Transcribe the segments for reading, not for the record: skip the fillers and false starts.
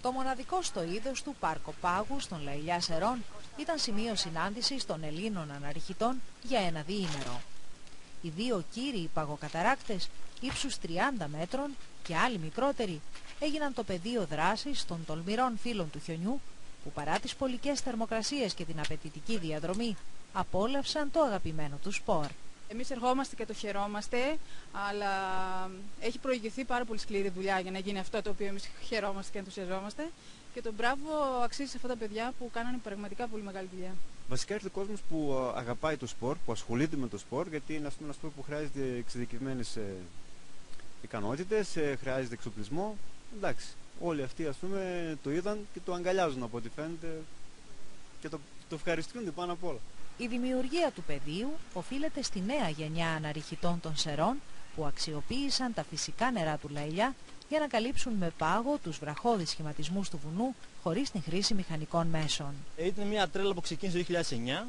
Το μοναδικό στο είδος του πάρκο πάγου στον Λαϊλιά Σερών ήταν σημείο συνάντησης των Ελλήνων αναρριχητών για ένα διήμερο. Οι δύο κύριοι παγοκαταράκτες ύψους 30 μέτρων και άλλοι μικρότεροι έγιναν το πεδίο δράσης των τολμηρών φίλων του χιονιού που παρά τις πολικές θερμοκρασίες και την απαιτητική διαδρομή απόλαυσαν το αγαπημένο του σπορ. Εμείς ερχόμαστε και το χαιρόμαστε, αλλά έχει προηγηθεί πάρα πολύ σκληρή δουλειά για να γίνει αυτό το οποίο εμείς χαιρόμαστε και ενθουσιαζόμαστε. Και το μπράβο αξίζει σε αυτά τα παιδιά που κάνανε πραγματικά πολύ μεγάλη δουλειά. Βασικά έρχεται ο κόσμος που αγαπάει το σπορ, που ασχολείται με το σπορ, γιατί είναι ένα σπορ που χρειάζεται εξειδικευμένες ικανότητες, χρειάζεται εξοπλισμό. Εντάξει, όλοι αυτοί το είδαν και το αγκαλιάζουν από ό,τι φαίνεται και το ευχαριστούνται πάνω απ' όλα. Η δημιουργία του πεδίου οφείλεται στη νέα γενιά αναρριχητών των Σερών που αξιοποίησαν τα φυσικά νερά του Λαϊλιά για να καλύψουν με πάγο τους βραχώδεις σχηματισμούς του βουνού χωρίς την χρήση μηχανικών μέσων. Ήταν μια τρέλα που ξεκίνησε το 2009.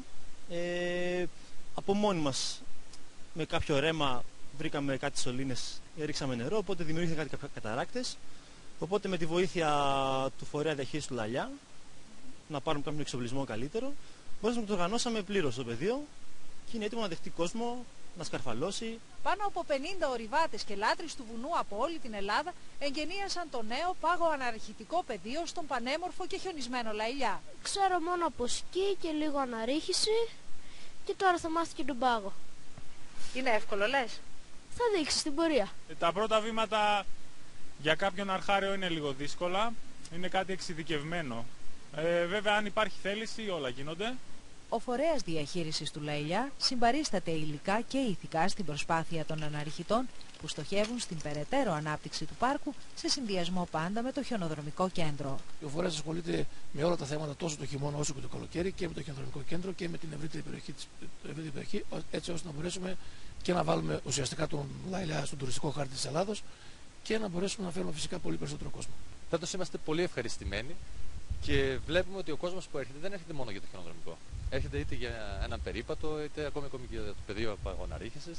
Από μόνοι μας με κάποιο ρέμα βρήκαμε κάτι σωλήνες, ρίξαμε νερό, οπότε δημιουργήθηκαν κάτι καταράκτες. Οπότε με τη βοήθεια του φορέα διαχείρισης του Λαϊλιά, να πάρουμε κάποιο εξοπλισμό καλύτερο, μπορέσαμε να το οργανώσαμε πλήρως στο πεδίο και είναι έτοιμο να δεχτεί κόσμο, να σκαρφαλώσει. Πάνω από 50 ορειβάτες και λάτρεις του βουνού από όλη την Ελλάδα εγγενίασαν το νέο πάγο αναρριχητικό πεδίο στον πανέμορφο και χιονισμένο Λαϊλιά. Ξέρω μόνο από σκι και λίγο αναρρίχηση και τώρα θα μάθω και τον πάγο. Είναι εύκολο λες? Θα δείξει στην πορεία. Τα πρώτα βήματα για κάποιον αρχάριο είναι λίγο δύσκολα, είναι κάτι εξειδικευμένο. Βέβαια αν υπάρχει θέληση όλα γίνονται. Ο φορέας διαχείρισης του Λαϊλιά συμπαρίσταται υλικά και ηθικά στην προσπάθεια των αναρριχητών που στοχεύουν στην περαιτέρω ανάπτυξη του πάρκου σε συνδυασμό πάντα με το χιονοδρομικό κέντρο. Ο φορέας ασχολείται με όλα τα θέματα τόσο το χειμώνα όσο και το καλοκαίρι και με το χιονοδρομικό κέντρο και με την ευρύτερη περιοχή, έτσι ώστε να μπορέσουμε και να βάλουμε ουσιαστικά τον Λαϊλιά στον τουριστικό χάρτη της Ελλάδος και να μπορέσουμε να φέρουμε φυσικά πολύ περισσότερο κόσμο. Φέτος είμαστε πολύ ευχαριστημένοι και βλέπουμε ότι ο κόσμος που έρχεται δεν έρχεται μόνο για το χιονοδρομικό. Έρχεται είτε για έναν περίπατο, είτε ακόμη και για το πεδίο παγωναρρίχησης.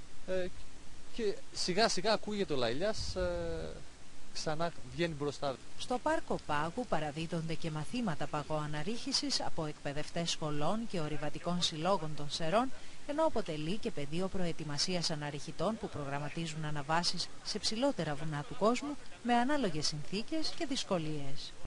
Και σιγά σιγά ακούγεται ο Λαϊλιάς, ξανά βγαίνει μπροστά. Στο πάρκο πάγου παραδίδονται και μαθήματα παγοαναρρίχησης από εκπαιδευτές σχολών και ορειβατικών συλλόγων των Σερών, ενώ αποτελεί και πεδίο προετοιμασίας αναρριχητών που προγραμματίζουν αναβάσεις σε ψηλότερα βουνά του κόσμου με ανάλογες συνθήκες και δυσκολίες.